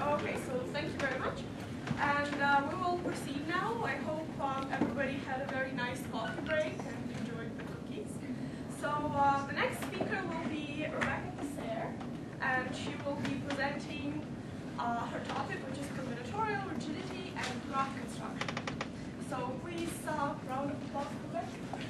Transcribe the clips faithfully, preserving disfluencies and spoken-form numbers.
Okay, so thank you very much. And uh, we will proceed now. I hope um, everybody had a very nice coffee break and enjoyed the cookies. So uh, the next speaker will be Rebecca Passer, and she will be presenting uh, her topic, which is combinatorial rigidity and graph construction. So please, uh, round of applause for Rebecca.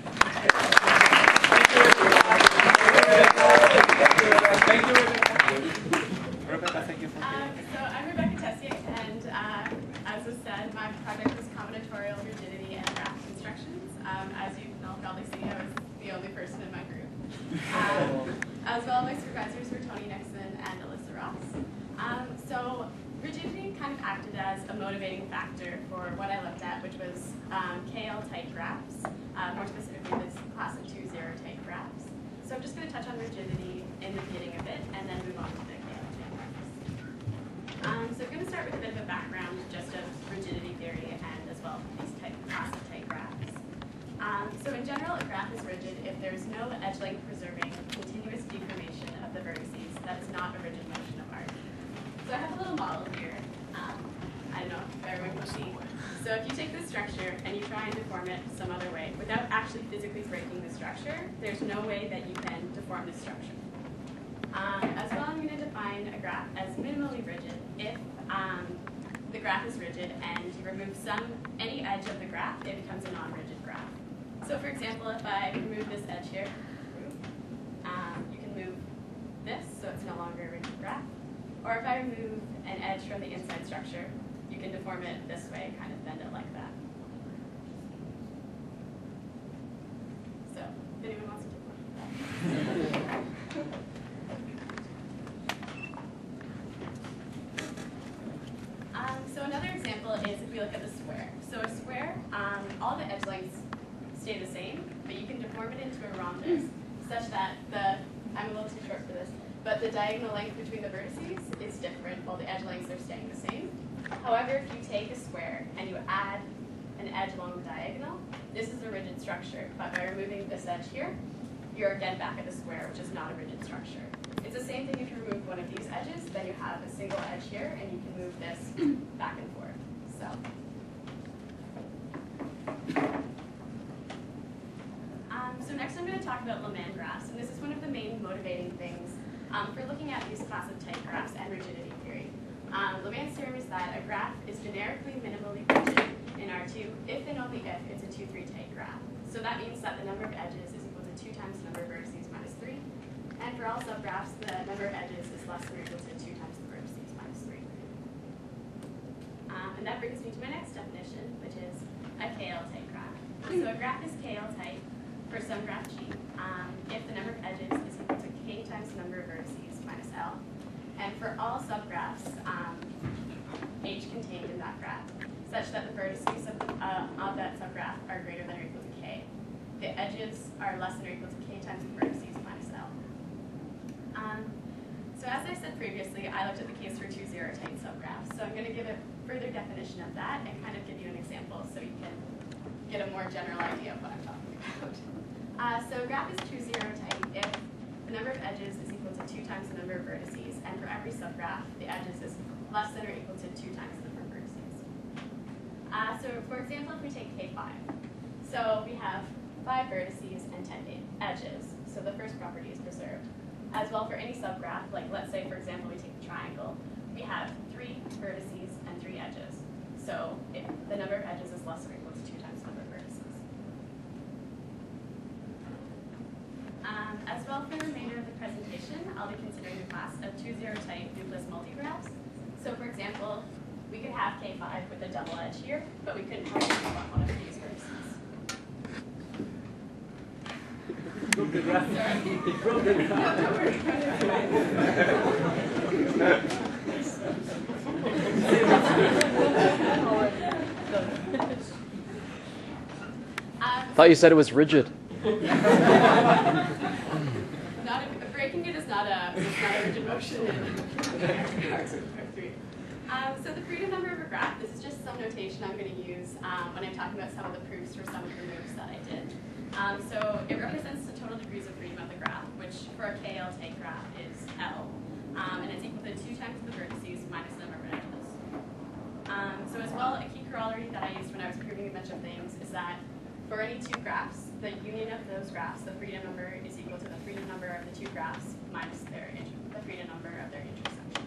Thank you, Rebecca. Thank you for um, So I'm Rebecca Tessier, and uh, as was said, my project was combinatorial rigidity and graph constructions. Um, as you can all probably see, I was the only person in my group. Um, as well, my supervisors were Tony Nixon and Alyssa Ross. Um, so rigidity kind of acted as a motivating factor for what I looked at, which was um, K L type graphs, uh, more specifically this class of two zero type graphs. So I'm just going to touch on rigidity in the beginning a bit, and then move on to the K L type graphs. Um, so I'm going to start with a bit of a background just of rigidity theory and as well these type class of type graphs. Um, so in general, a graph is rigid if there's no edge length preserving continuous deformation of the vertices that is not a rigid motion of arc. So I have a little model here. Um, I don't know if everyone can see. So if you take this structure and you try and deform it some other way, without actually physically breaking the structure, there's no way that you can deform this structure. Um, as well, I'm going to define a graph as minimally rigid if um, the graph is rigid and you remove some any edge of the graph, it becomes a non-rigid graph. So for example, if I remove this edge here, um, you can move this so it's no longer a rigid graph. Or if I remove an edge from the inside structure, you can deform it this way, kind of bend it like that. So, if anyone wants to do one. um, so another example is if we look at the square. So a square, um, all the edge lengths stay the same, but you can deform it into a rhombus such that the, I'm a little too short for this, but the diagonal length between the vertices is different while the edge lengths are staying the same. However, if you take a square and you add an edge along the diagonal, this is a rigid structure. But by removing this edge here, you're again back at the square, which is not a rigid structure. It's the same thing if you remove one of these edges, then you have a single edge here, and you can move this back and forth. So. Um, so next I'm going to talk about Lemans graphs, and this is one of the main motivating things um, for looking at these class of type graphs and rigidity theory. Um, Lemans' theorem is that a graph is generically minimally rigid in R two if and only if it's a two three type graph. So that means that the number of edges is equal to two times the number of vertices minus three. And for all subgraphs, the number of edges is less than or equal to two times the vertices minus three. Um, and that brings me to my next definition, which is a K L type graph. So a graph is K L type for some graph G um, if the number of edges is equal to K times the number of vertices minus L. And for all subgraphs, um, H contained in that graph, such that the vertices of, uh, of that subgraph are greater than or equal to K. The edges are less than or equal to K times the vertices minus L. Um, so as I said previously, I looked at the case for two zero type subgraphs. So I'm going to give a further definition of that and kind of give you an example so you can get a more general idea of what I'm talking about. Uh, so a graph is two zero type if the number of edges is equal to two times the number of vertices, and for every subgraph, the edges is less than or equal to two times the number of vertices. Uh, so for example, if we take K five, so we have five vertices and ten edges, so the first property is preserved. As well for any subgraph, like let's say for example we take a triangle, we have three vertices and three edges. So if the number of edges is less than or equal to two times the number of vertices. Um, as well for the remainder of the presentation, I'll be considering the class of two zero type nucleus multigraphs. So for example, we could have K five with a double edge here, but we couldn't have one of these vertices. Broke the graph. Sorry. It broke the graph. No, don't worry. I thought you said it was rigid. Not a, breaking it is not a, is not a rigid motion in R three. Um, so the freedom number of a graph, this is just some notation I'm going to use um, when I'm talking about some of the proofs for some of the moves that I did. Um, so it represents the total degrees of freedom of the graph, which for a K L type graph is L. Um, and it's equal to two times the vertices minus the number of methodology that I used when I was proving a bunch of things is that for any two graphs, the union of those graphs, the freedom number is equal to the freedom number of the two graphs minus their the freedom number of their intersection.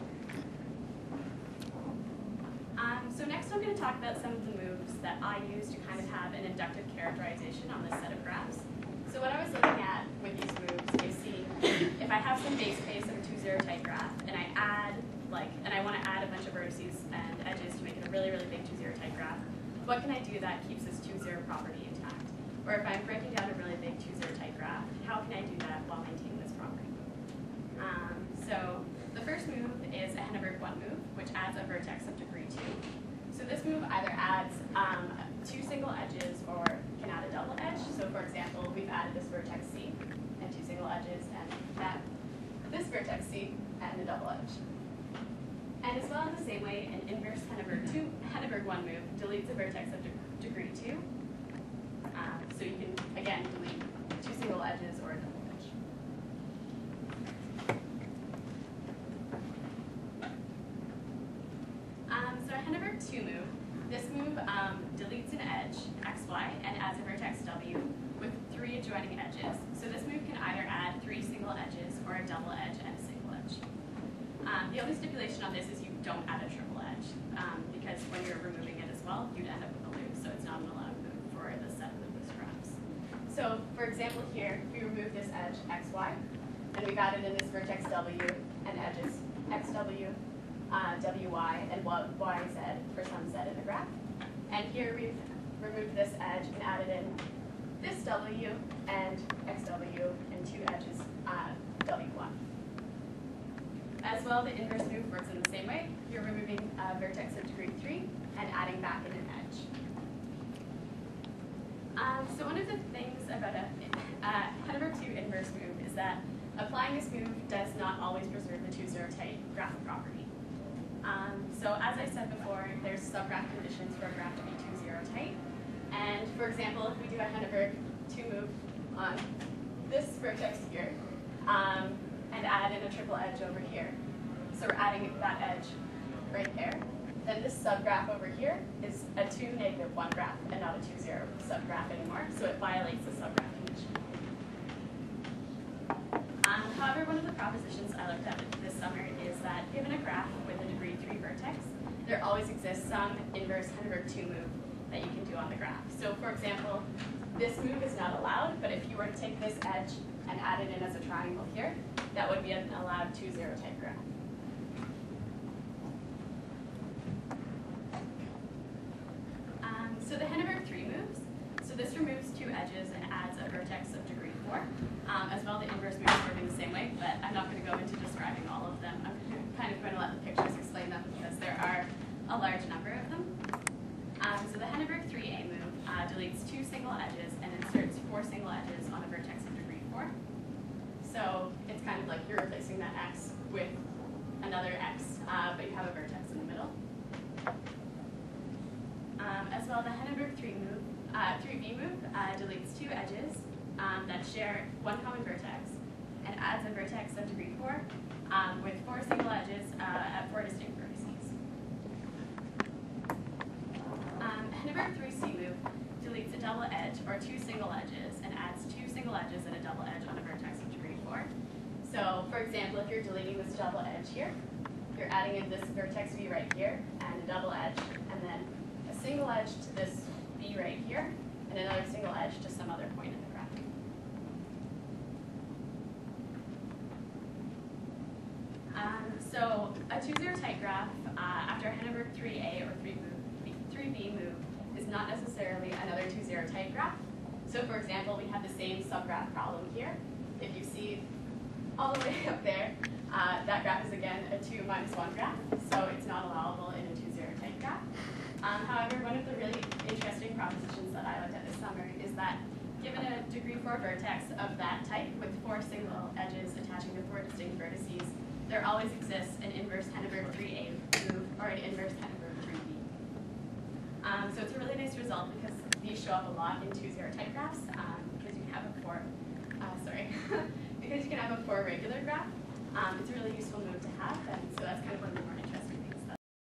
Um, so next I'm going to talk about some of the moves that I use to kind of have an inductive characterization on this set of graphs. So what I was looking at with these moves is seeing if I have some base case of a two zero type graph and I add like, and I want to add a bunch of vertices and edges to make it a really, really big two zero type graph, what can I do that keeps this two zero property intact? Or if I'm breaking down a really big two zero type graph, how can I do that while maintaining this property? Um, so the first move is a Henneberg one move, which adds a vertex of degree two. So this move either adds um, two single edges or can add a double edge. So for example, we've added this vertex C and two single edges and that this vertex C and a double edge. And as well in the same way, an inverse Henneberg two, Henneberg one move deletes a vertex of de degree two. Um, so you can, again, delete two single edges or a double edge. Um, so a Henneberg two move, this move um, deletes an edge, x, y, and adds a vertex w with three adjoining edges. So this move can either add three single edges or a double edge and a single edge. Um, the only stipulation on this is you don't add a triple edge, um, because when you're removing it as well, you'd end up with a loop, so it's not an allowed move for the set of those graphs. So for example here, we remove this edge x, y, and we've added in this vertex w and edges x, w, uh, w, y, and y, z for some z in the graph. And here we've removed this edge and added in this w and x, w, and two edges uh, w, y. As well, the inverse move works in the same way. You're removing a vertex of degree three and adding back in an edge. Um, so one of the things about a uh, Henneberg two inverse move is that applying this move does not always preserve the two zero type graph property. Um, so as I said before, there's subgraph conditions for a graph to be two zero type. And for example, if we do a Henneberg two move on this vertex here, um, and add in a triple edge over here. So we're adding that edge right there. Then this subgraph over here is a two negative one graph and not a two zero subgraph anymore. So it violates the subgraph condition. Um, however, one of the propositions I looked at this summer is that given a graph with a degree three vertex, there always exists some inverse Henneberg two move that you can do on the graph. So for example, this move is not allowed, but if you were to take this edge and add it in as a triangle here, that would be an allowed two zero type graph. Um, so the Henneberg three moves. So this removes two edges and adds a vertex of degree four. Um, as well, the inverse moves work in the same way, but I'm not going to go into describing all of them. I'm kind of going to let the pictures explain them because there are a large number of them. Um, so the Henneberg three A move uh, deletes two single edges and inserts four single edges on a vertex of degree four. So it's kind of like you're replacing that x with another x, uh, but you have a vertex in the middle. Um, as well, the Henneberg three move, uh, three B move uh, deletes two edges um, that share one common vertex and adds a vertex of degree four um, with four single edges uh, at four distinct vertices. Um, Henneberg three C move deletes a double edge or two single edges and adds two single edges and a double edge on a vertex of degree four. So, for example, if you're deleting this double edge here, you're adding in this vertex V right here and a double edge, and then a single edge to this B right here, and another single edge to some other point in the graph. Um, so, a two zero type graph uh, after Henneberg three A or three B move is not necessarily another two zero type graph. So for example, we have the same subgraph problem here. If you see all the way up there, uh, that graph is again a two minus one graph, so it's not allowable in a two zero type graph. Um, however, one of the really interesting propositions that I looked at this summer is that given a degree four vertex of that type with four single edges attaching to four distinct vertices, there always exists an inverse Henneberg three A move or an inverse Henneberg three B. Um, so it's a really nice result because these show up a lot in two zero type graphs um, because you can have a four, uh, sorry, because you can have a four regular graph. Um, it's a really useful move to have, and so that's kind of one of the